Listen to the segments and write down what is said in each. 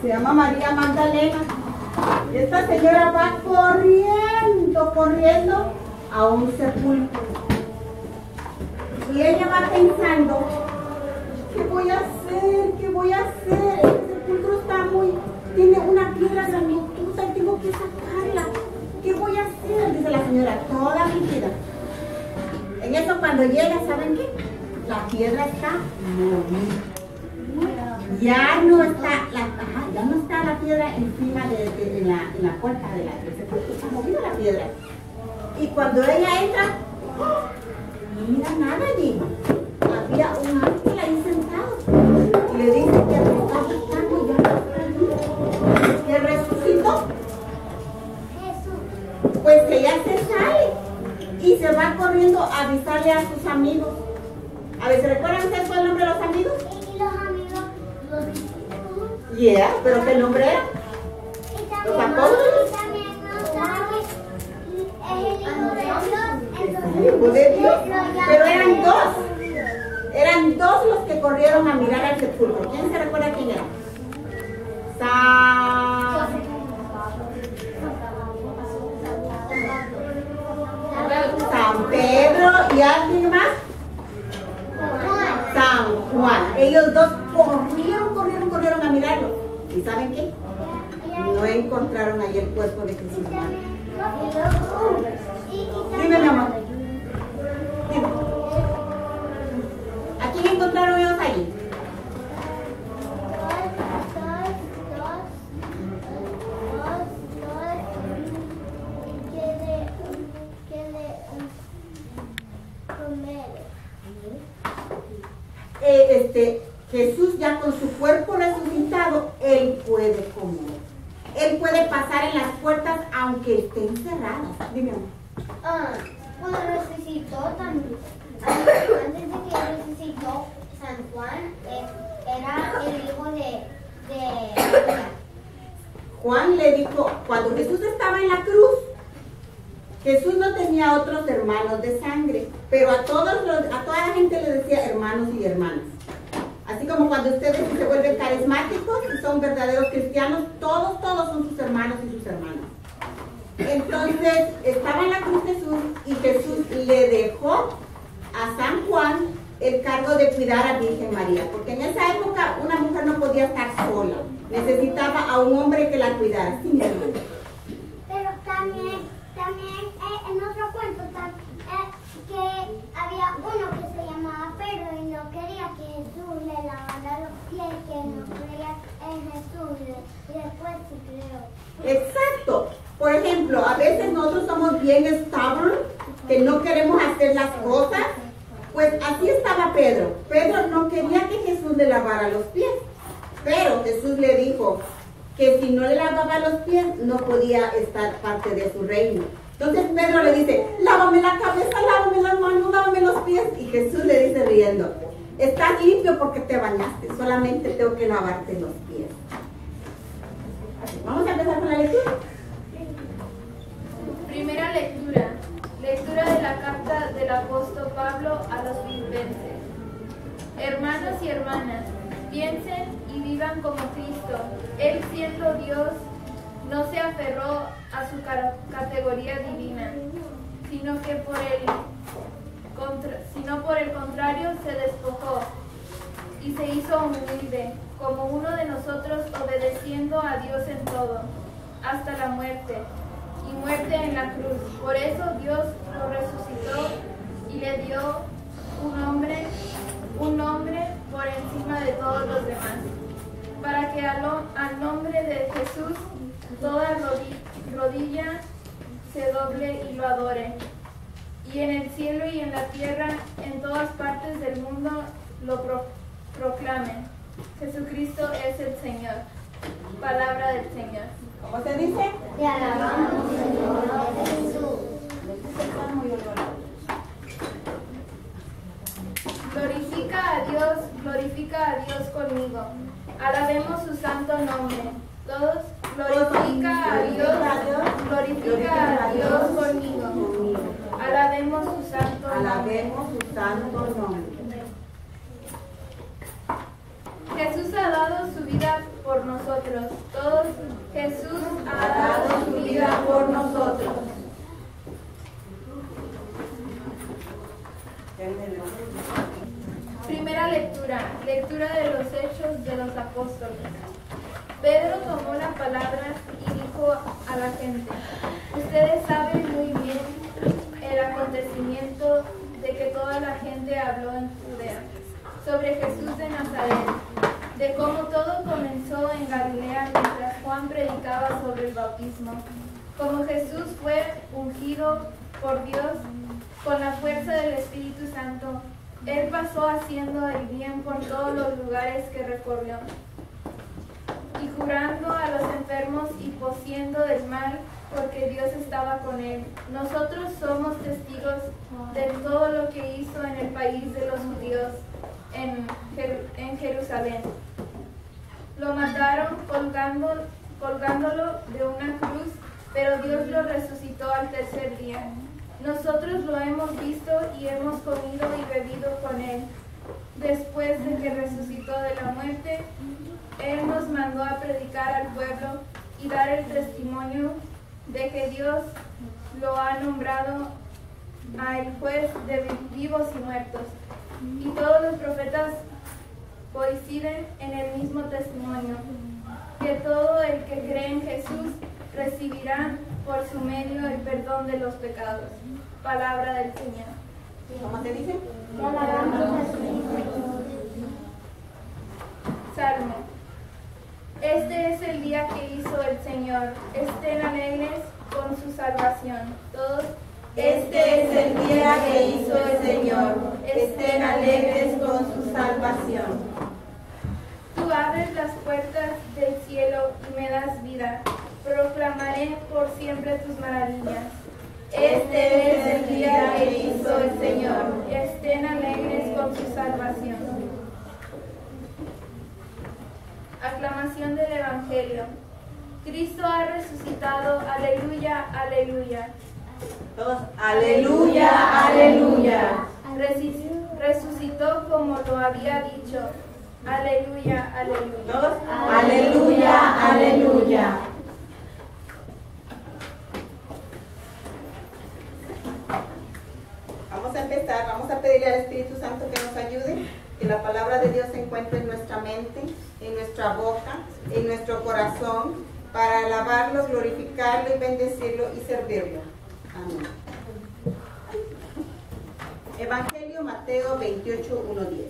se llama María Magdalena. Y esta señora va corriendo a un sepulcro. Y ella va pensando, ¿qué voy a hacer? ¿Qué voy a hacer? El sepulcro tiene una piedra grandota y tengo que sacarla. ¿Qué voy a hacer? Dice la señora, toda mi vida. En eso cuando llega, ¿saben qué? La piedra está movida. Ya no está la piedra encima en la puerta del sepulcro. Está movida la piedra. Y cuando ella entra, no mira nada allí. Había un ángel ahí sentado. Y le dice que está buscando, ya no está allí. Que resucitó. Pues ella se sale y se va corriendo a avisarle a sus amigos. A ver, ¿se recuerdan ustedes cuál es el nombre de los amigos? Y los amigos, los discípulos. Yeah, pero ¿qué nombre era? Los apóstoles. También no sabe, es el Hijo de Dios. Pero eran dos. Eran dos los que corrieron a mirar al sepulcro. ¿Quién se recuerda quién era? San Pedro y alguien más. San Juan. Ellos dos corrieron a mirarlo. ¿Y saben qué? No encontraron ahí el cuerpo de Jesús. Dime, mi amor. Dime. ¿A quién encontraron ellos ahí? Jesús ya con su cuerpo resucitado, Él puede comer. Él puede pasar en las puertas aunque estén cerradas. Dime, amor. Cuando resucitó también, antes de que resucitó, San Juan era el hijo de María. Juan le dijo, cuando Jesús estaba en la cruz, Jesús no tenía otros hermanos de sangre, pero a toda la gente le decía hermanos y hermanas. Así como cuando ustedes se vuelven carismáticos y son verdaderos cristianos, todos son sus hermanos y sus hermanas. Entonces, estaba en la cruz Jesús y Jesús le dejó a San Juan el cargo de cuidar a Virgen María, porque en esa época una mujer no podía estar sola, necesitaba a un hombre que la cuidara. Sí, mi hermano. Pero también en otro cuento que había uno que se llamaba Pedro y no quería que Jesús le lavara los pies, que no creía en Jesús y después sí creó. Exacto. Por ejemplo, a veces nosotros somos bien stubborn, que no queremos hacer las cosas. Pues así estaba Pedro. Pedro no quería que Jesús le lavara los pies, pero Jesús le dijo que si no le lavaba los pies no podía estar parte de su reino. Entonces Pedro le dice, lávame la cabeza, lávame las manos, lávame los pies. Y Jesús le dice riendo, estás limpio porque te bañaste, solamente tengo que lavarte los pies. Así, vamos a empezar con la lectura. Primera lectura. Lectura de la carta del apóstol Pablo a los filipenses. Hermanos y hermanas, piensen y vivan como Cristo. Él, siendo Dios, no se aferró a su categoría divina, sino por el contrario se despojó y se hizo humilde, como uno de nosotros, obedeciendo a Dios en todo, hasta la muerte, y muerte en la cruz. Por eso Dios lo resucitó y le dio un nombre por encima de todos los demás, para que al nombre de Jesús toda rodilla se doble y lo adore, y en el cielo y en la tierra, en todas partes del mundo, lo proclamen. Jesucristo es el Señor. Palabra del Señor. ¿Cómo se dice? Te alabamos, Señor Jesús. Glorifica a Dios conmigo. Alabemos su santo nombre. Todos, glorifica a Dios conmigo. Alabemos su santo nombre. Jesús ha dado su vida por nosotros. nosotros. Todos, Jesús ha dado su vida por nosotros. Primera lectura, lectura de los Hechos de los Apóstoles. Pedro tomó la palabra y dijo a la gente: ustedes saben muy bien el acontecimiento de que toda la gente habló en Judea sobre Jesús de Nazaret, de cómo todo comenzó en Galilea mientras Juan predicaba sobre el bautismo, como Jesús fue ungido por Dios con la fuerza del Espíritu Santo. Él pasó haciendo el bien por todos los lugares que recorrió, y curando a los enfermos y poseyendo del mal, porque Dios estaba con él. Nosotros somos testigos de todo lo que hizo en el país de los judíos, en Jerusalén. Lo mataron colgándolo de una cruz, pero Dios lo resucitó al tercer día. Nosotros lo hemos visto y hemos comido y bebido con él. Después de que resucitó de la muerte, él nos mandó a predicar al pueblo y dar el testimonio de que Dios lo ha nombrado a el juez de vivos y muertos. Y todos los profetas coinciden en el mismo testimonio, que todo el que cree en Jesús recibirá por su medio el perdón de los pecados. Palabra del Señor. ¿Cómo se dice? Salmo. Este es el día que hizo el Señor. Estén alegres con su salvación. Todos. Este es el día que hizo el Señor. Estén alegres con su salvación. Tú abres las puertas del cielo y me das vida. Proclamaré por siempre tus maravillas. Este es el día que hizo el Señor. Estén alegres con su salvación. Aclamación del Evangelio. Cristo ha resucitado. Aleluya, aleluya. Todos, aleluya, aleluya. Resucitó como lo había dicho. Aleluya, aleluya. Todos, aleluya, aleluya. Vamos a empezar, vamos a pedirle al Espíritu Santo que nos ayude, que la palabra de Dios se encuentre en nuestra mente, en nuestra boca, en nuestro corazón, para alabarlo, glorificarlo y bendecirlo y servirlo. Amén. Evangelio Mateo 28, 1-10.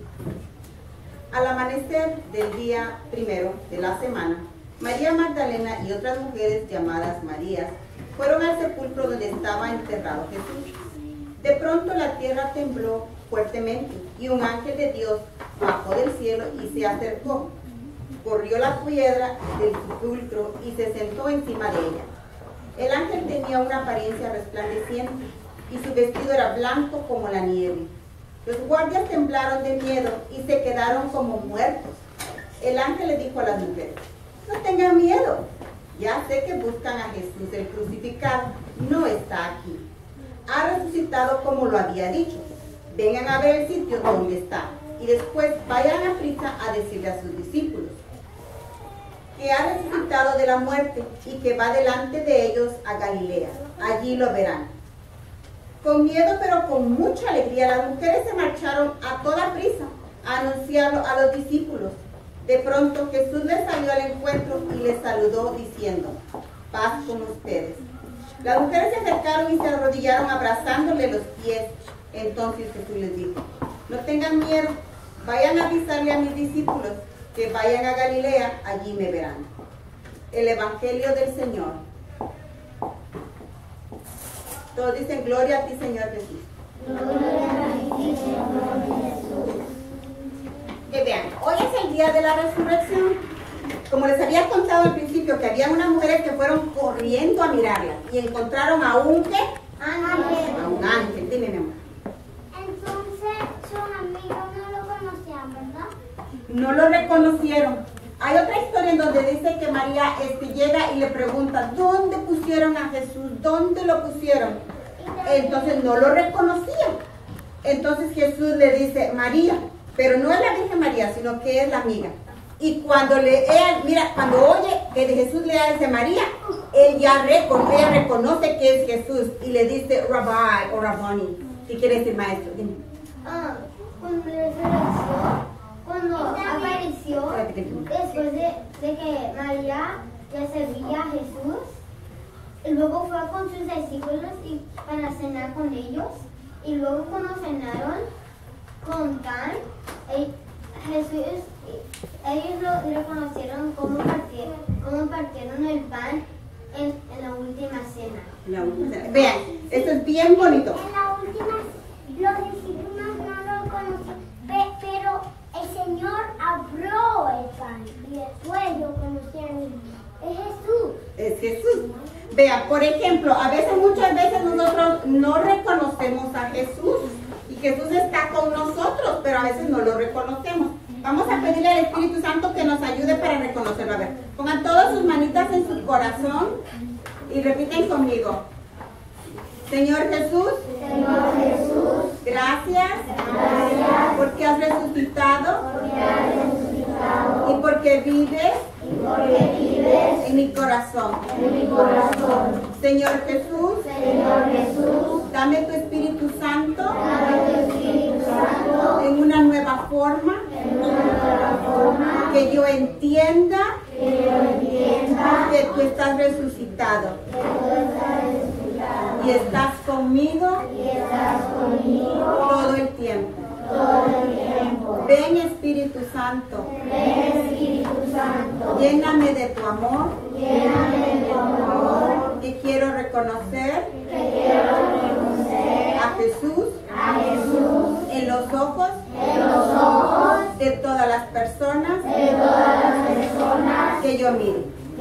Al amanecer del día primero de la semana, María Magdalena y otras mujeres llamadas Marías fueron al sepulcro donde estaba enterrado Jesús. De pronto la tierra tembló fuertemente y un ángel de Dios bajó del cielo y se acercó. Corrió la piedra del sepulcro y se sentó encima de ella. El ángel tenía una apariencia resplandeciente y su vestido era blanco como la nieve. Los guardias temblaron de miedo y se quedaron como muertos. El ángel le dijo a las mujeres: no tengan miedo, ya sé que buscan a Jesús el crucificado, no está aquí. Ha resucitado como lo había dicho. Vengan a ver el sitio donde está y después vayan a prisa a decirle a sus discípulos que ha resucitado de la muerte y que va delante de ellos a Galilea. Allí lo verán. Con miedo pero con mucha alegría las mujeres se marcharon a toda prisa a anunciarlo a los discípulos. De pronto Jesús les salió al encuentro y les saludó diciendo: paz con ustedes. Las mujeres se acercaron y se arrodillaron abrazándole los pies. Entonces Jesús les dijo: no tengan miedo, vayan a avisarle a mis discípulos que vayan a Galilea, allí me verán. El Evangelio del Señor. Todos dicen: gloria a ti, Señor Jesús. Gloria a ti, Señor Jesús. Que vean, hoy es el día de la resurrección. Como les había contado al principio, que había unas mujeres que fueron corriendo a mirarla y encontraron a un ¿qué? Ángel. A un ángel. Dime, mi amor. Entonces, sus amigos no lo conocían, ¿verdad? No lo reconocieron. Hay otra historia en donde dice que María llega y le pregunta: ¿dónde pusieron a Jesús? ¿Dónde lo pusieron? Entonces no lo reconocían. Entonces Jesús le dice: María, pero no es la Virgen María, sino que es la amiga. Y cuando cuando oye que de Jesús le dice María, ella reconoce que es Jesús y le dice Rabbi o Rabboni. ¿Qué quiere decir maestro? Dime. Cuando apareció, después de que María ya servía a Jesús, y luego fue con sus discípulos para cenar con ellos, y luego cuando cenaron con pan, Jesús, ellos lo reconocieron como partieron el pan en la última cena. Vean, esto es bien bonito. En la última, los discípulos no lo conocían, pero el Señor abrió el pan y después lo conocieron. Es Jesús. Es Jesús. Vean, por ejemplo, muchas veces nosotros no reconocemos a Jesús y Jesús está con nosotros, pero a veces no lo reconocemos. Vamos a pedirle al Espíritu Santo que nos ayude para reconocerlo. A ver, pongan todas sus manitas en su corazón y repiten conmigo. Señor Jesús, gracias porque has resucitado y porque vives en mi corazón. Señor Jesús, dame tu Espíritu Santo en una nueva forma, que yo entienda que tú estás resucitado y estás conmigo todo el tiempo. Ven Espíritu Santo, lléname de tu amor, que quiero reconocer a Jesús en los ojos de todas las personas que yo mire.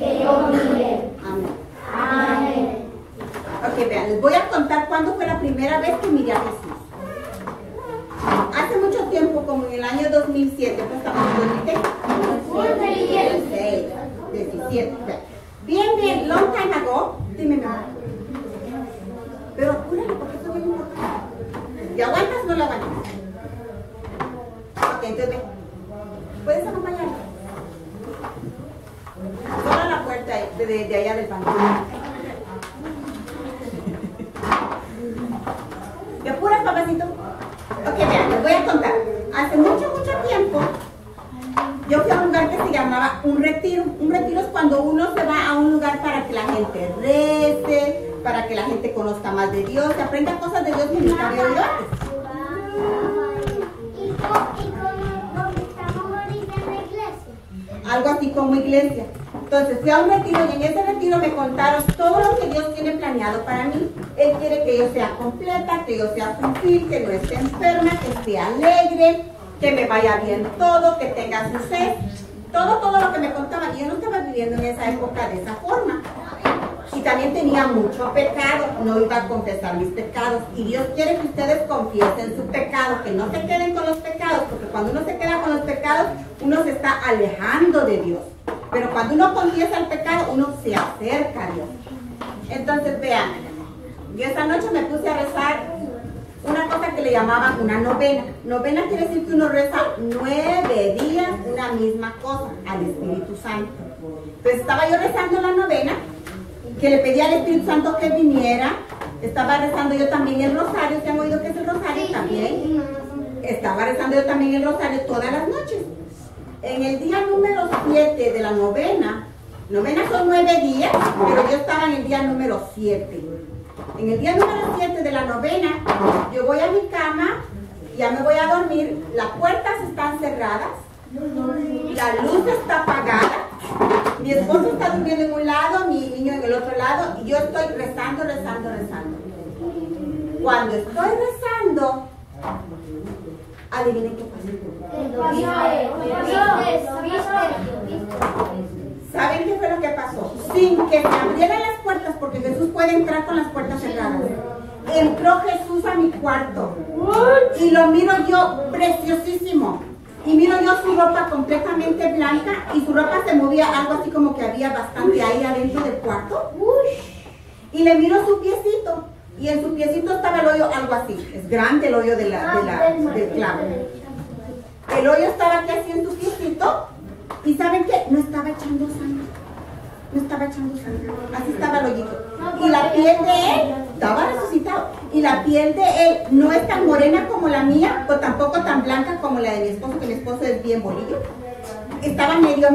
Amén. Ok, vean, les voy a contar cuándo fue la primera vez que miré a Jesús. Hace mucho tiempo, como en el año 2007, pues estamos en 2016, 17. Bien, long time ago. Dime, mi amor. Pero apúrale, porque eso es bien importante. ¿Y aguantas o no la aguantas? Ok, entonces ven. ¿Puedes acompañarme? Solo a la puerta de allá del banco. ¿Te apuras, papacito? Ok, vean, les voy a contar. Hace mucho tiempo, yo fui a un lugar que se llamaba un retiro. Un retiro es cuando uno se va a un lugar para que la gente rece, para que la gente conozca más de Dios, que aprenda cosas de Dios que nunca había oído antes. ¿Y como estamos ahorita en la iglesia? Algo así como iglesia. Entonces fui a un retiro y en ese retiro me contaron todo lo que Dios tiene planeado para mí. Él quiere que yo sea completa, que yo sea fútil, que no esté enferma, que esté alegre, que me vaya bien todo, que tenga suceso. Todo lo que me contaban. Y yo no estaba viviendo en esa época de esa forma. Y también tenía mucho pecado, no iba a confesar mis pecados. Y Dios quiere que ustedes confiesen su pecado, que no se queden con los pecados, porque cuando uno se queda con los pecados, uno se está alejando de Dios. Pero cuando uno confiesa el pecado, uno se acerca a Dios. Entonces, vean, yo esa noche me puse a rezar una cosa que le llamaban una novena. Novena quiere decir que uno reza 9 días una misma cosa al Espíritu Santo. Entonces estaba yo rezando la novena, que le pedía al Espíritu Santo que viniera. Estaba rezando yo también el rosario. ¿Se han oído qué es el rosario? También. Estaba rezando yo también el rosario todas las noches. En el día número 7 de la novena son 9 días, pero yo estaba en el día número 7. En el día número 7 de la novena, yo voy a mi cama, ya me voy a dormir, las puertas están cerradas, la luz está apagada, mi esposo está durmiendo en un lado, mi niño en el otro lado, y yo estoy rezando. Cuando estoy rezando, adivinen qué pasó. ¿Saben qué fue lo que pasó? Sin que se abrieran las puertas, porque Jesús puede entrar con las puertas cerradas. Entró Jesús a mi cuarto y lo miro yo preciosísimo. Y miro yo su ropa completamente blanca y su ropa se movía algo así como que había bastante aire adentro del cuarto. Y le miro su piecito y en su piecito estaba el hoyo algo así. Es grande el hoyo del clavo. El hoyo estaba aquí así en su piecito Y ¿saben qué? No estaba echando sangre. No estaba echando sangre. Así estaba el hoyito. Y la piel de él estaba resucitado. Y la piel de él no es tan morena como la mía, pero tampoco tan blanca como la de mi esposo, que mi esposo es bien bolillo. Estaba medio.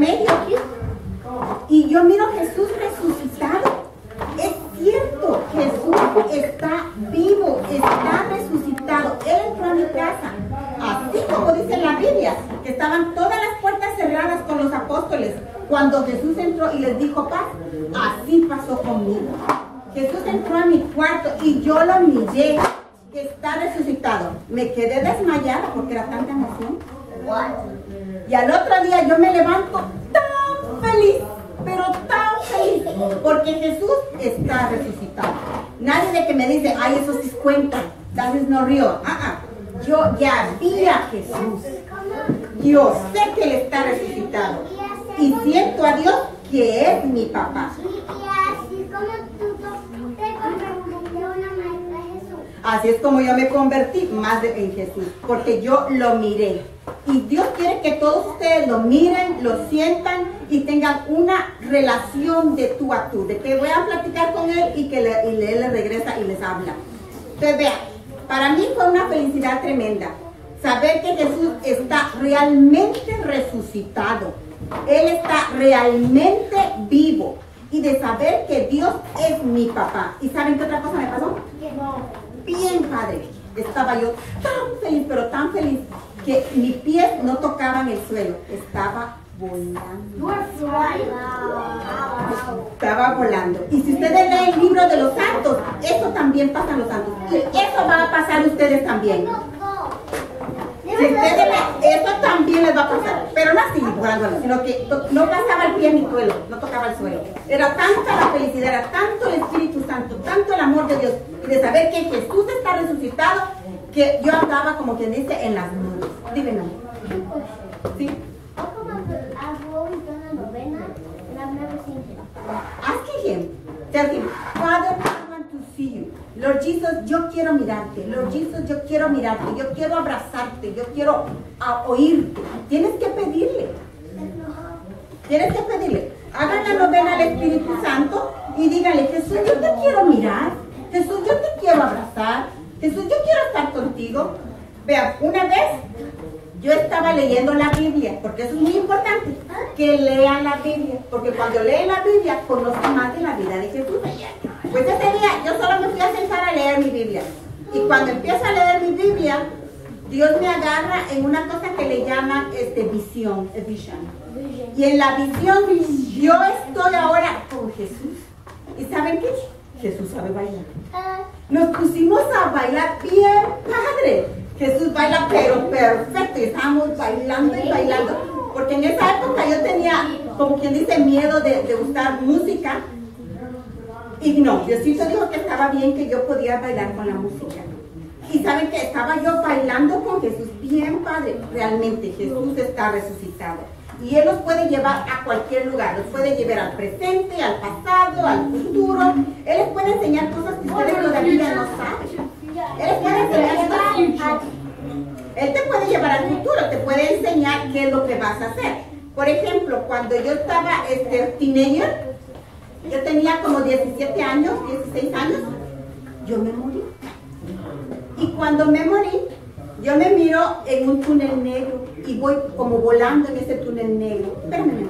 Y yo miro a Jesús resucitado. Es cierto, Jesús está vivo, está resucitado. Él entró a mi casa, así como dice en la Biblia, que estaban todas las puertas cerradas con los apóstoles. Cuando Jesús entró y les dijo paz, así pasó conmigo. Jesús entró a mi cuarto y yo lo miré, que está resucitado. Me quedé desmayada porque era tanta emoción. Y al otro día yo me levanto tan feliz, pero tan feliz, porque Jesús está resucitado. Nadie de que me dice, ay, eso sí cuenta, that is not real. Yo ya vi a Jesús. Yo sé que Él está resucitado. Y siento a Dios que es mi papá. Y así como tú te convertiste en una maestra de Jesús. Así es como yo me convertí más en Jesús, porque yo lo miré. Y Dios quiere que todos ustedes lo miren, lo sientan y tengan una relación de tú a tú, de que voy a platicar con Él y que Él le regresa y les habla. Entonces vean, para mí fue una felicidad tremenda saber que Jesús está realmente resucitado. Él está realmente vivo. Y de saber que Dios es mi papá. ¿Y saben qué otra cosa me pasó? Bien padre. Estaba yo tan feliz, pero tan feliz, que mis pies no tocaban el suelo. Estaba volando. Estaba volando. Y si ustedes leen el libro de los santos, eso también pasa en los santos. Y eso va a pasar a ustedes también. Si ustedes eso también les va a pasar. Pero no así volando, sino que no pasaba el pie en mi suelo, no tocaba el suelo. Era tanta la felicidad, era tanto el Espíritu Santo, tanto el amor de Dios, y de saber que Jesús está resucitado, que yo andaba como quien dice en las nubes. Dime, no. ¿Sí? Ask him. Tell him, Father, I want to see you. Lord Jesus, yo quiero mirarte. Lord Jesus, yo quiero mirarte. Yo quiero abrazarte. Yo quiero oírte. Tienes que pedirle. Tienes que pedirle. Hagan la novena al Espíritu Santo y díganle, Jesús, yo te quiero mirar. Jesús, yo te quiero abrazar. Jesús, yo quiero estar contigo. Vean, una vez yo estaba leyendo la Biblia, porque eso es muy importante, que lean la Biblia, porque cuando leen la Biblia conocen más de la vida de Jesús. Pues ese día yo solo me fui a sentar a leer mi Biblia, y cuando empiezo a leer mi Biblia, Dios me agarra en una cosa que le llaman visión, vision. Y en la visión yo estoy ahora con Jesús. ¿Y saben qué? Jesús sabe bailar. Nos pusimos a bailar bien padre. Jesús baila pero perfecto y estábamos bailando y bailando. Porque en esa época yo tenía, como quien dice, miedo de usar música. Y no, Diosito dijo que estaba bien, que yo podía bailar con la música. Y saben que estaba yo bailando con Jesús bien padre. Realmente Jesús está resucitado. Y Él los puede llevar a cualquier lugar. Los puede llevar al presente, al pasado, al futuro. Él les puede enseñar cosas que ustedes todavía no saben. Él les puede enseñar cosas. Él te puede llevar al futuro, te puede enseñar qué es lo que vas a hacer. Por ejemplo, cuando yo estaba teenager, yo tenía como 17 años, 16 años, yo me morí. Y cuando me morí, yo me miro en un túnel negro y voy como volando en ese túnel negro. Espérame,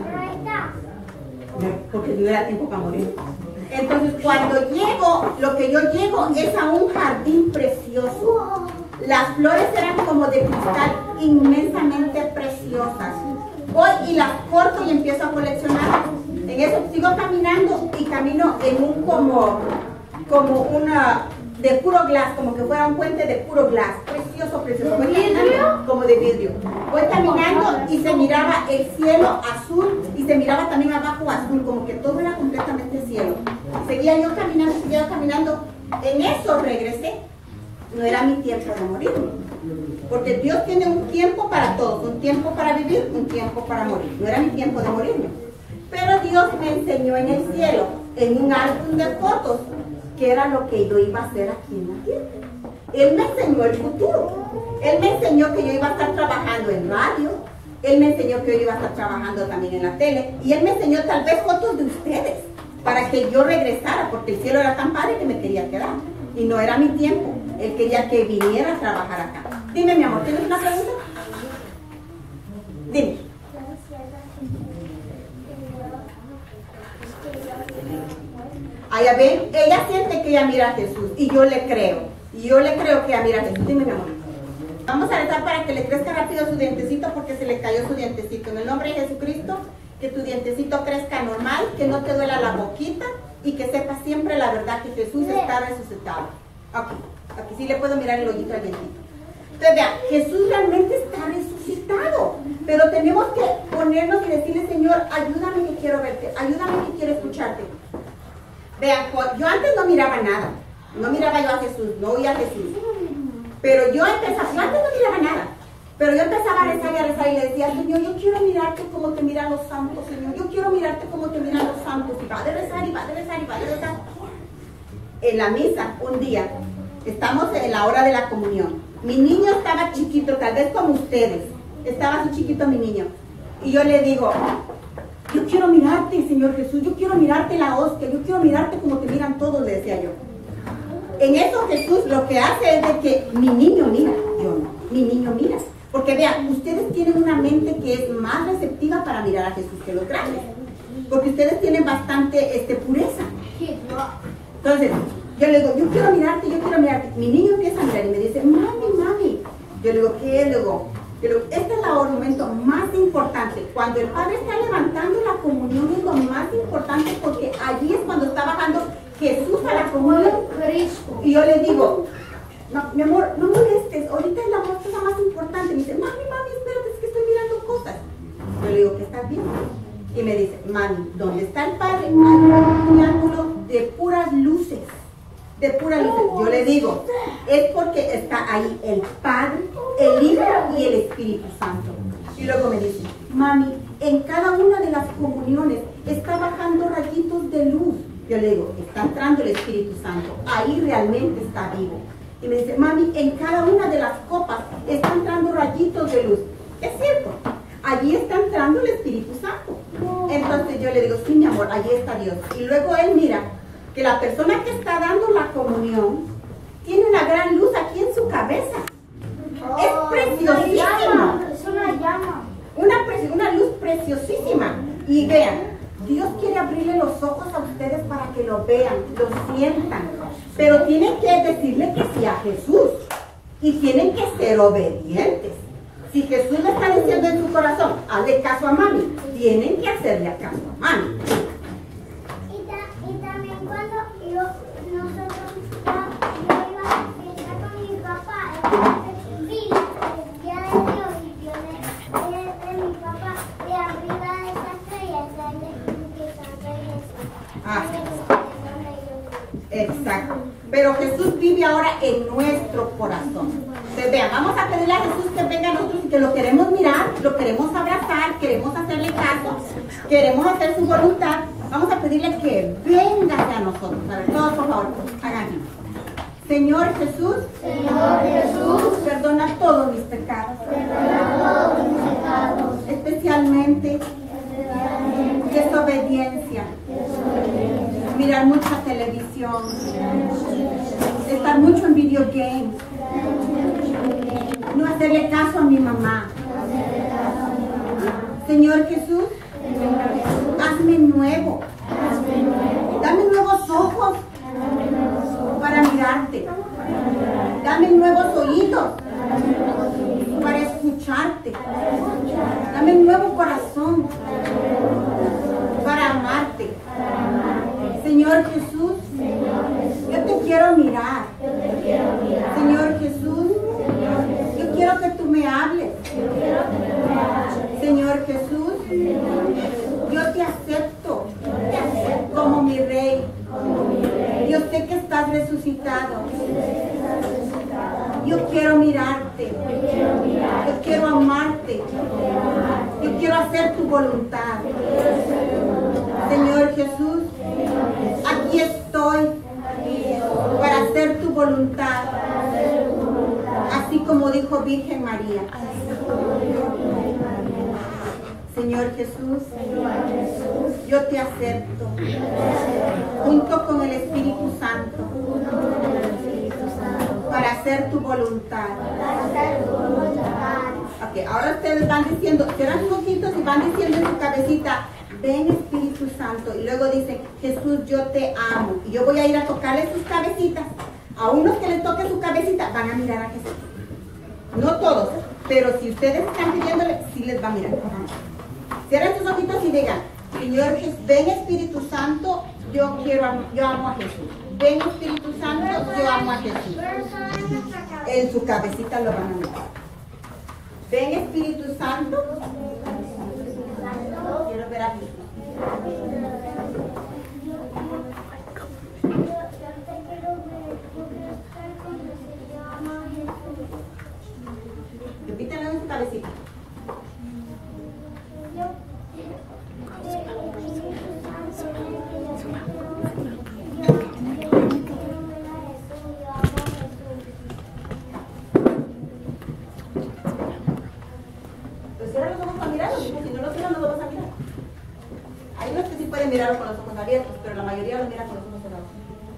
porque no era tiempo para morir. Entonces, cuando llego, lo que yo llego es a un jardín precioso. Las flores eran como de cristal, inmensamente preciosas. Voy y las corto y empiezo a coleccionar. En eso sigo caminando y camino en un como una de puro glass, como que fuera un puente de puro glass, precioso, precioso. Voy caminando como de vidrio. Voy caminando y se miraba el cielo azul y se miraba también abajo azul, como que todo era completamente cielo. Seguía yo caminando. En eso regresé. No era mi tiempo de morirme, porque Dios tiene un tiempo para todos, un tiempo para vivir, un tiempo para morir. No era mi tiempo de morirme, pero Dios me enseñó en el cielo, en un álbum de fotos, que era lo que yo iba a hacer aquí en la tierra. Él me enseñó el futuro. Él me enseñó que yo iba a estar trabajando en radio, Él me enseñó que hoy iba a estar trabajando también en la tele. Y Él me enseñó tal vez fotos de ustedes para que yo regresara, porque el cielo era tan padre que me quería quedar. Y no era mi tiempo. Él quería que viniera a trabajar acá. Dime, mi amor, ¿tienes una pregunta? Dime. Allá ven, ella siente que ella mira a Jesús y yo le creo. Y yo le creo que ella mira a Jesús. Dime, mi amor. Vamos a rezar para que le crezca rápido su dientecito porque se le cayó su dientecito. En el nombre de Jesucristo, que tu dientecito crezca normal, que no te duela la boquita y que sepas siempre la verdad que Jesús está resucitado. Aquí sí le puedo mirar el hoyito al dientito. Entonces, vean, Jesús realmente está resucitado. Pero tenemos que ponernos y decirle, Señor, ayúdame que quiero verte, ayúdame que quiero escucharte. Vean, yo antes no miraba nada. No miraba yo a Jesús, no oía a Jesús. Pero yo antes no miraba nada. Pero yo empezaba a rezar y le decía, Señor, yo quiero mirarte como te miran los santos, Señor. Yo quiero mirarte como te miran los santos. Y va de rezar, y va de rezar, y va de rezar. En la misa, un día, estamos en la hora de la comunión. Mi niño estaba chiquito, tal vez como ustedes. Estaba así chiquito mi niño. Y yo le digo, yo quiero mirarte, Señor Jesús. Yo quiero mirarte la hostia. Yo quiero mirarte como te miran todos, le decía yo. En eso Jesús lo que hace es de que mi niño mira, yo no, mi niño mira. Porque vean, ustedes tienen una mente que es más receptiva para mirar a Jesús que los grandes. Porque ustedes tienen bastante pureza. Entonces, yo le digo, yo quiero mirarte, yo quiero mirarte. Mi niño empieza a mirar y me dice, mami. Yo le digo, ¿qué? Le digo, este es el momento más importante. Cuando el Padre está levantando la comunión es lo más importante porque allí es cuando está bajando Jesús a la comunión. Y yo le digo, no, mi amor, no molestes, ahorita es la cosa más importante. Me dice, mami, espérate, es que estoy mirando cosas. Yo le digo, ¿qué estás viendo? Y me dice, mami, ¿dónde está el Padre? Hay un triángulo de puras luces. De puras luces. Yo le digo, es porque está ahí el Padre, el Hijo y el Espíritu Santo. Y luego me dice, mami, en cada una de las comuniones está bajando rayitos de luz. Yo le digo, está entrando el Espíritu Santo, ahí realmente está vivo. Y me dice, mami, en cada una de las copas está entrando rayitos de luz. Es cierto, allí está entrando el Espíritu Santo. Entonces yo le digo, sí, mi amor, allí está Dios. Y luego él mira que la persona que está dando la comunión tiene una gran luz aquí en su cabeza. Es preciosísima. Es una llama. Una luz preciosísima. Y vean, Dios quiere abrirle los ojos a ustedes para que lo vean, lo sientan. Pero tienen que decirle que sí a Jesús. Y tienen que ser obedientes. Si Jesús le está diciendo en su corazón, hazle caso a mami, tienen que hacerle caso a mami. Y también cuando yo iba a fiesta con mi papá, vi el día de Dios y yo de mi papá, de arriba de esa estrella está el Espíritu Santo y eso. Exacto. Pero Jesús vive ahora en nuestro corazón. Entonces, vean, vamos a pedirle a Jesús que venga a nosotros y que lo queremos mirar, lo queremos abrazar, queremos hacerle caso, queremos hacer su voluntad. Vamos a pedirle que venga hacia nosotros. A ver, todos por favor, háganlo. Señor Jesús, perdona todos mis pecados, especialmente desobediencia, mirar mucha televisión, estar mucho en video games, no hacerle caso a mi mamá. Señor Jesús, hazme nuevo, dame nuevos ojos para mirarte, dame nuevos oídos para escucharte, dame un nuevo corazón para amarte. Señor Jesús, yo te quiero mirar. Señor Jesús, yo quiero que tú me hables. Señor Jesús, yo te acepto como mi Rey. Yo sé que estás resucitado. Yo quiero mirarte. Yo quiero amarte. Yo quiero hacer tu voluntad. Señor Jesús, aquí estoy para hacer tu voluntad, así como dijo Virgen María. Señor Jesús, yo te acepto, junto con el Espíritu Santo, para hacer tu voluntad. Ok, ahora ustedes van diciendo, cierran sus ojitos y van diciendo en su cabecita, ven Espíritu Santo, y luego dicen, Jesús, yo te amo. Y yo voy a ir a tocarles sus cabecitas. A unos que les toque su cabecita, van a mirar a Jesús. No todos, pero si ustedes están pidiéndole, sí les va a mirar. Cierren sus ojitos y digan, Señor, ven Espíritu Santo, yo amo a Jesús. Ven Espíritu Santo, yo amo a Jesús. En su cabecita lo van a mirar. Ven Espíritu Santo, quiero ver a Jesús. Repítanlo en su cabecita. Pues cierra los ojos para mirarlos, si no los cierran no los vas a mirar. Hay unos que sí pueden mirarlos con los ojos abiertos, pero la mayoría los mira con los ojos cerrados.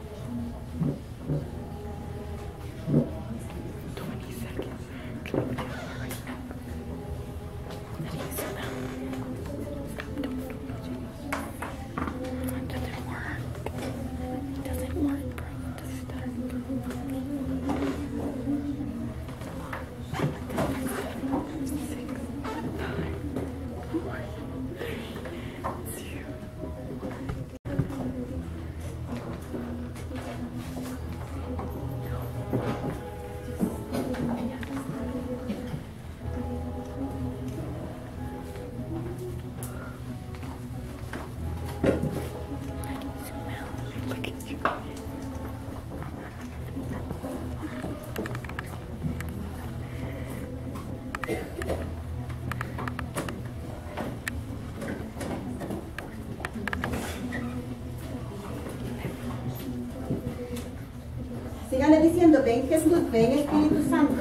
Síganle diciendo, ven Jesús, ven Espíritu Santo.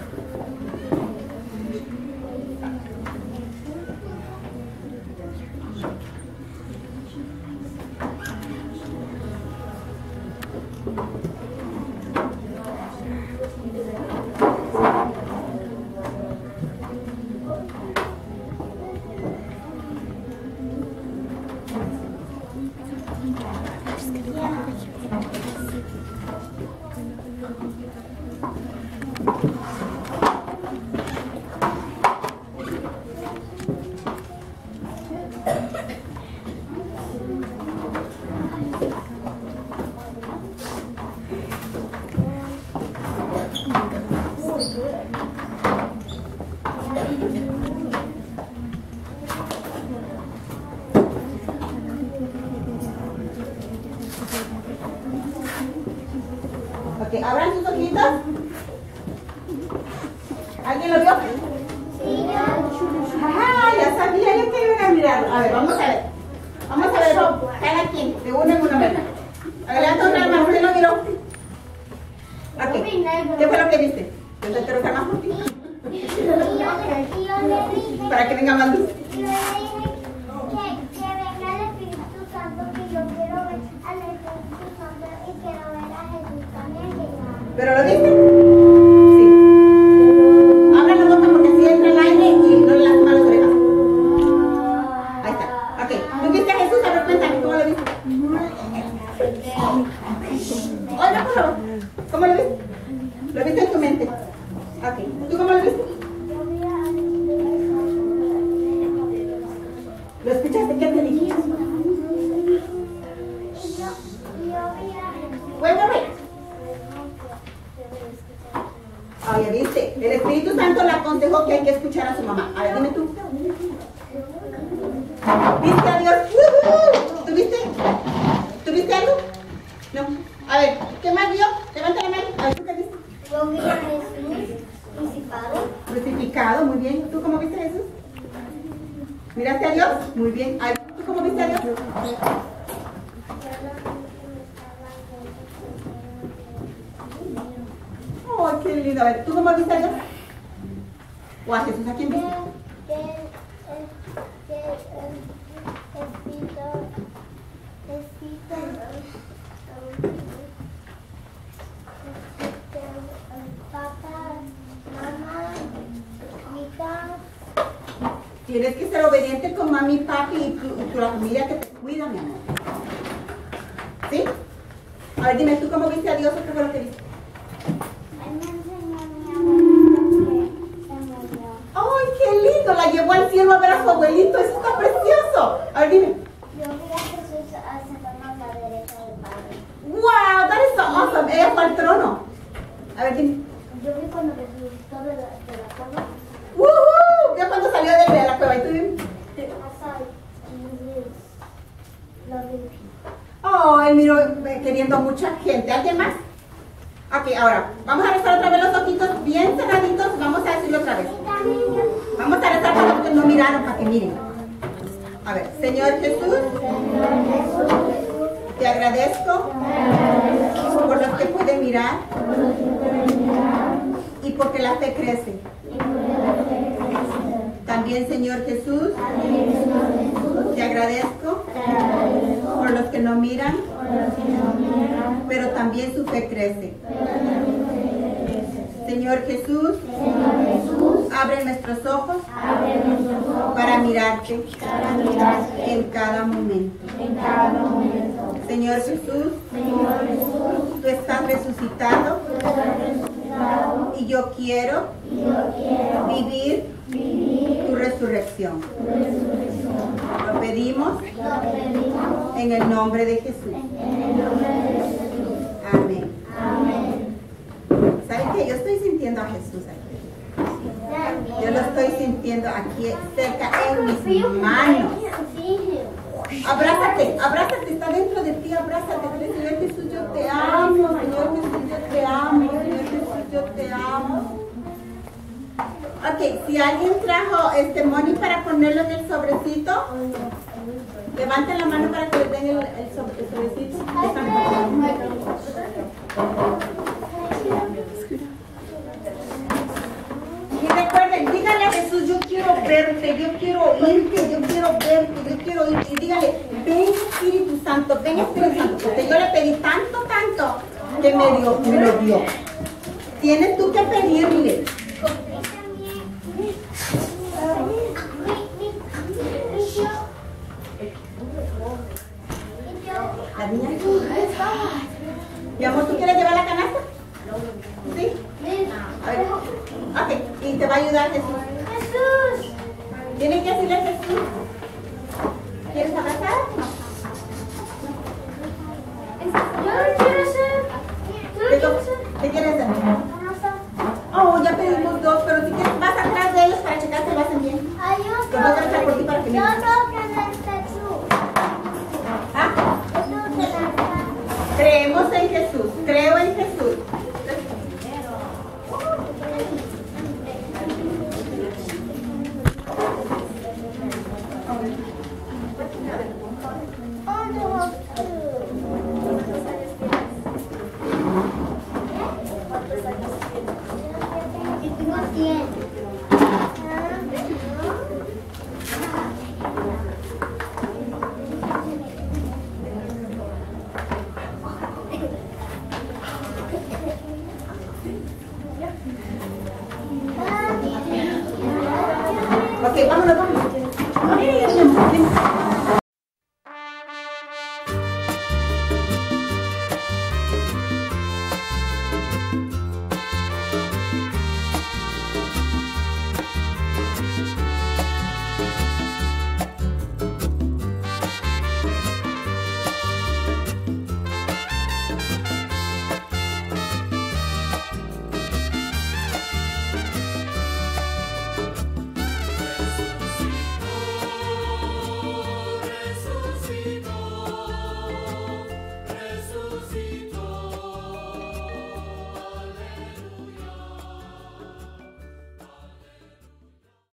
Ok, abran sus ojitos. ¿Alguien lo vio? Sí, Ajá, ya sabía yo que iban a mirar. A ver, vamos a ver. Vamos a ver, cada quien, de uno en uno, ¿verdad? Adelante, otra más, ¿usted lo miró? Ok, ¿qué fue lo que viste? Yo te quiero más por ti. Para que venga más luz. Yo le dije que venga el Espíritu Santo, que yo quiero ver al Espíritu Santo y quiero ver a Jesús también. ¿Pero lo viste? Sí. Abra la boca porque así entra el aire y no le lastima las orejas. Ahí está. Ok. ¿Tú viste a Jesús? A ver, cuéntame, ¿cómo lo viste? Oiga, por favor. ¿Cómo lo viste? Lo viste en tu mente. Ok. ¿Tú cómo lo viste? ¿Lo escuchaste? ¿Qué te dije? Bueno, ah, ya viste. El Espíritu Santo le aconsejó que hay que escuchar a su mamá. A ver, dime tú. ¿Viste a Dios? ¿Tú viste? ¿Tú viste algo? No. A ver, ¿qué más vio? Levanta la mano. A ver, ¿tú qué viste? Yo vi a Jesús crucificado. Crucificado, muy bien. ¿Tú cómo viste a Jesús? ¿Miraste a Dios? Muy bien. A ver, ¿tú cómo viste a Dios? ¡Oh, qué lindo! A ver, ¿tú cómo viste a Dios? ¿O a Jesús? ¿A quién viste? Que Tienes que ser obediente con mami y papi y la familia que te cuida, mi amor. ¿Sí? A ver, dime, ¿tú cómo viste a Dios o qué fue lo que viste? Me enseñó mi abuelita que se murió. ¡Ay, qué lindo! La llevó al cielo a ver a su abuelito. ¡Eso está precioso! A ver, dime. Yo vi a Jesús sentado a la derecha del Padre. ¡Wow! That is so awesome. Ella fue al trono. A ver, dime. Yo vi cuando resucitó de la cama. ¡Woohoo! Ya cuando salió de la cueva. ¿Y tú dime? Oh, él miró queriendo a mucha gente. ¿Alguien más? Ok, ahora, vamos a rezar otra vez los ojitos bien cerraditos. Vamos a decirlo otra vez. Vamos a rezar para los que no miraron, para que miren. A ver, Señor Jesús, te agradezco por los que pueden mirar y porque la fe crece. También, Señor Jesús, te agradezco por los que no miran, pero también su fe crece. Señor Jesús, abre nuestros ojos para mirarte en cada momento. Señor Jesús, tú estás resucitado y yo quiero vivir tu resurrección. Lo pedimos en el nombre de Jesús. Amén. ¿Saben qué? Yo estoy sintiendo a Jesús aquí. Yo lo estoy sintiendo aquí cerca en mis manos. Abrázate, abrázate, está dentro de ti, abrázate. Dile, Señor Jesús, yo te amo, Señor Jesús, yo te amo, Señor Jesús, yo te amo. Ok, si alguien trajo money para ponerlo en el sobrecito, levanten la mano para que les den el sobrecito. Y recuerden, díganle a Jesús, yo quiero verte, yo quiero oírte, yo quiero verte, yo quiero oírte. Y dígale, ven Espíritu Santo, ven Espíritu Santo, porque yo le pedí tanto que me lo dio. Tienes tú que pedirle. La niña. Mi amor, ¿tú quieres llevar la canasta? ¿Sí? A ver. Ok, y te va a ayudar Jesús. Jesús. Tienes que decirle a Jesús. ¿Quieres abrazar? Yo quiero ser. ¿Qué quieres hacer? Oh, ya pedimos dos, pero si quieres, vas atrás de ellos para checar que lo hacen bien. Ay, Lo voy a tratar por ti para que yo me...